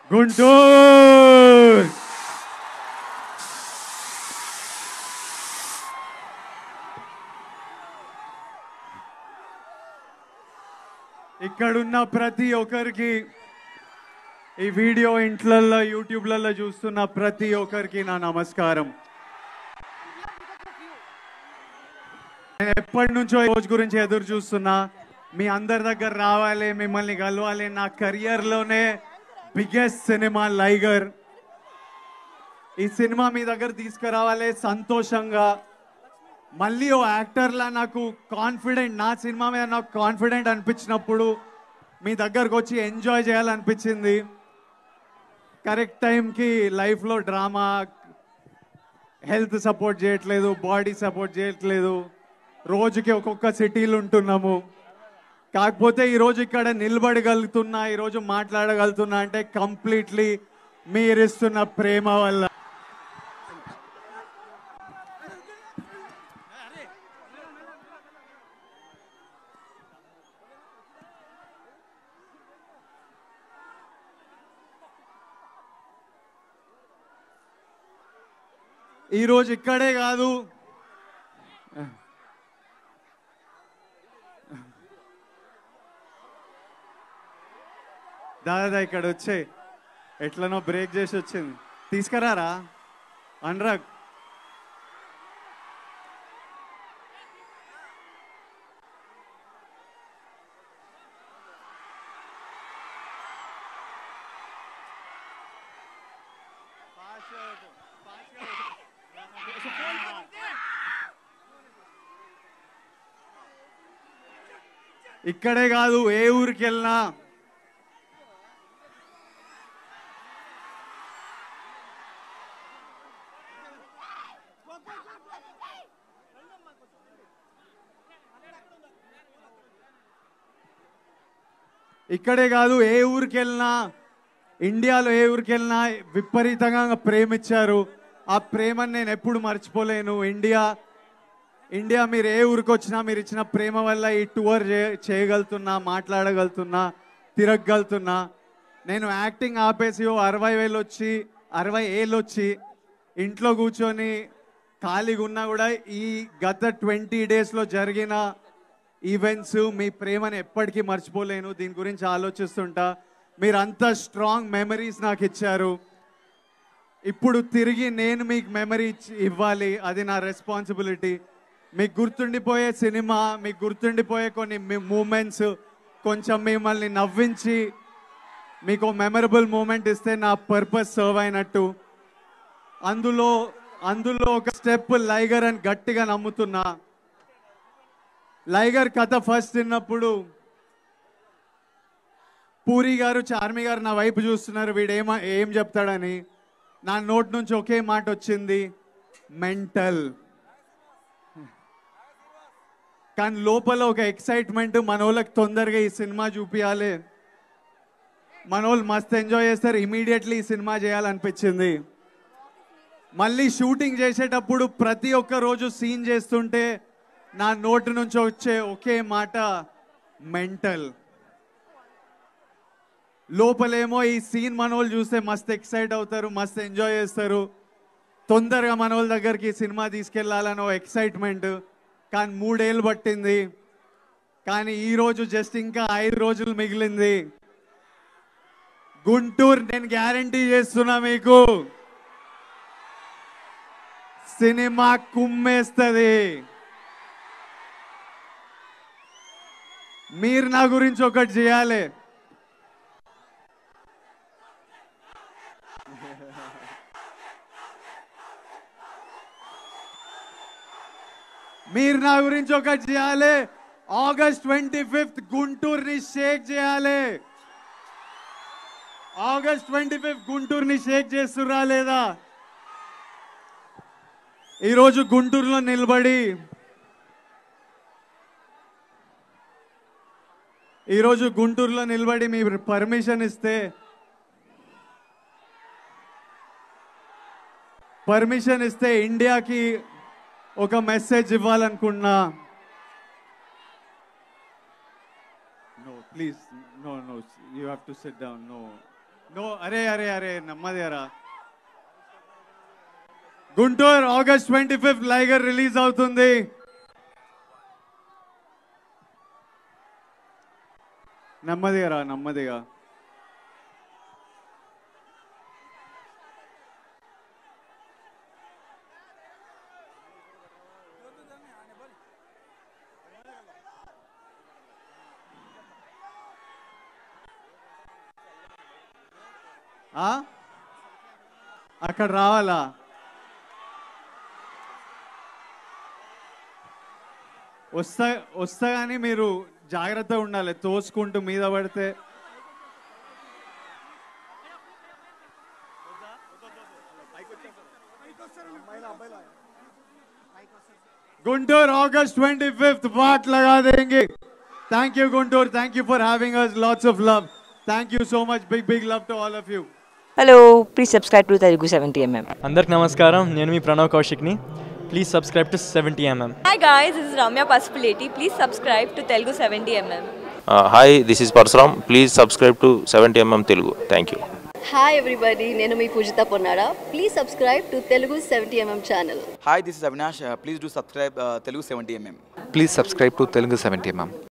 గుంటూరు. ఇక్కడున్న ప్రతి ఒక్కరికి, ఈ వీడియో ఇంట్లల్లో యూట్యూబ్లలో చూస్తున్న ప్రతి ఒక్కరికి నా నమస్కారం. నేను ఎప్పటి నుంచో ఈ రోజు గురించి ఎదురు చూస్తున్నా. మీ అందరి దగ్గర రావాలి, మిమ్మల్ని కలవాలి. నా కెరియర్లోనే బిగ్గెస్ట్ సినిమా లైగర్. ఈ సినిమా మీ దగ్గర తీసుకురావాలి సంతోషంగా. మళ్ళీ ఓ యాక్టర్లా నాకు కాన్ఫిడెంట్, నా సినిమా మీద నాకు కాన్ఫిడెంట్ అనిపించినప్పుడు మీ దగ్గరకు వచ్చి ఎంజాయ్ చేయాలనిపించింది. కరెక్ట్ టైంకి లైఫ్లో డ్రామా, హెల్త్ సపోర్ట్ చేయట్లేదు, బాడీ సపోర్ట్ చేయట్లేదు. రోజుకి ఒక్కొక్క సిటీలు ఉంటున్నాము. కాకపోతే ఈరోజు ఇక్కడ నిలబడగలుగుతున్నా, ఈరోజు మాట్లాడగలుగుతున్నా అంటే కంప్లీట్లీ మీరిస్తున్న ప్రేమ వల్ల. ఈరోజు ఇక్కడే కాదు, దాదా ఇక్కడ వచ్చే ఎట్లనో బ్రేక్ చేసి వచ్చింది. తీసుకురారా అనురాగ్. ఇక్కడే కాదు, ఏ ఊరికి వెళ్ళినా ఇండియాలో ఏ ఊరికి వెళ్ళినా విపరీతంగా ప్రేమించారు. ఆ ప్రేమను నేను ఎప్పుడు మర్చిపోలేను. ఇండియా మీరు ఏ ఊరికి వచ్చినా మీరు ఇచ్చిన ప్రేమ వల్ల ఈ టూర్ చేయగలుగుతున్నా, మాట్లాడగలుగుతున్నా, తిరగగలుగుతున్నా. నేను యాక్టింగ్ ఆపేసి 60 ఏళ్ళు వచ్చి ఇంట్లో కూర్చొని ఖాళీగా ఉన్నా కూడా ఈ గత 20 డేస్లో జరిగిన ఈవెంట్స్, మీ ప్రేమను ఎప్పటికీ మర్చిపోలేను. దీని గురించి ఆలోచిస్తుంటా. మీరంతా స్ట్రాంగ్ మెమరీస్ నాకు ఇచ్చారు. ఇప్పుడు తిరిగి నేను మీకు మెమరీ ఇవ్వాలి. అది నా రెస్పాన్సిబిలిటీ. మీకు గుర్తుండిపోయే సినిమా, మీకు గుర్తుండిపోయే కొన్ని మూమెంట్స్, కొంచెం మిమ్మల్ని నవ్వించి మీకు మెమరబుల్ మూమెంట్ ఇస్తే నా పర్పస్ సర్వ్ అయినట్టు. అందులో ఒక స్టెప్ లైగర్ అని గట్టిగా నమ్ముతున్నా. లైగర్ కథ ఫస్ట్ విన్నప్పుడు పూరి గారు, చార్మి గారు నా వైపు చూస్తున్నారు, వీడు ఏం చెప్తాడని. నా నోట్ నుంచి ఒకే మాట వచ్చింది, మెంటల్. కానీ లోపల ఒక ఎక్సైట్మెంట్, మన వాళ్ళకి తొందరగా ఈ సినిమా చూపించాలి, మన వాళ్ళు మస్తు ఎంజాయ్ చేస్తారు, ఇమీడియట్లీ ఈ సినిమా చేయాలనిపించింది. మళ్ళీ షూటింగ్ చేసేటప్పుడు ప్రతి ఒక్క రోజు సీన్ చేస్తుంటే నా నోటి నుంచి వచ్చే ఒకే మాట, మెంటల్. లోపలేమో ఈ సీన్ మన వాళ్ళు చూస్తే మస్తు ఎక్సైట్ అవుతారు, మస్తు ఎంజాయ్ చేస్తారు, తొందరగా మన వాళ్ళ దగ్గరికి సినిమా తీసుకెళ్లాలనో ఎక్సైట్మెంట్. కానీ 3 ఏళ్ళు పట్టింది. కానీ ఈరోజు జస్ట్ ఇంకా 5 రోజులు మిగిలింది. గుంటూరు, నేను గ్యారంటీ చేస్తున్నా మీకు, సినిమా కుమ్మేస్తుంది. మీరు నా గురించి ఒకటి చేయాలి. ఆగస్ట్ 25 గుంటూరుని షేక్ చేయాలి. ఆగస్ట్ 25 గుంటూరుని షేక్ చేస్తురా లేదా? ఈరోజు గుంటూరులో నిలబడి మీరు పర్మిషన్ ఇస్తే ఇండియాకి ఒక మెసేజ్ ఇవ్వాలనుకున్నా. No, please, no, you have to sit down. No, no అరే అరే అరే నెమ్మదిరా. గుంటూరు ఆగస్ట్ 25 లైగర్ రిలీజ్ అవుతుంది. నెమ్మదిగా నెమ్మదిగా. అక్కడ రావాలా? వస్తా కానీ మీరు జాగ్రత్త ఉండాలి, తోసుకుంటూ మీద పడితే. గుంటూరు ఆగస్ట్ 25 వాట్ లగా దేంగే. Thank you Guntur, thank you for having us, lots of love. Thank you so much, big love to all of you. Hello, please subscribe to Telugu 70mm. అందరికి నమస్కారం, నేను మీ ప్రణవ్ కౌశిక్ని. Please subscribe to 70mm. Hi guys, this is Ramya Pasupuleti. Please subscribe to Telugu 70mm. Hi, this is Parsuram. Please subscribe to 70mm Telugu. Thank you. Hi everybody, నేను మీ పూజిత Ponnada. Please subscribe to Telugu 70mm channel. Hi, this is Avinash. Please do subscribe Telugu 70mm. Please subscribe to Telugu 70mm.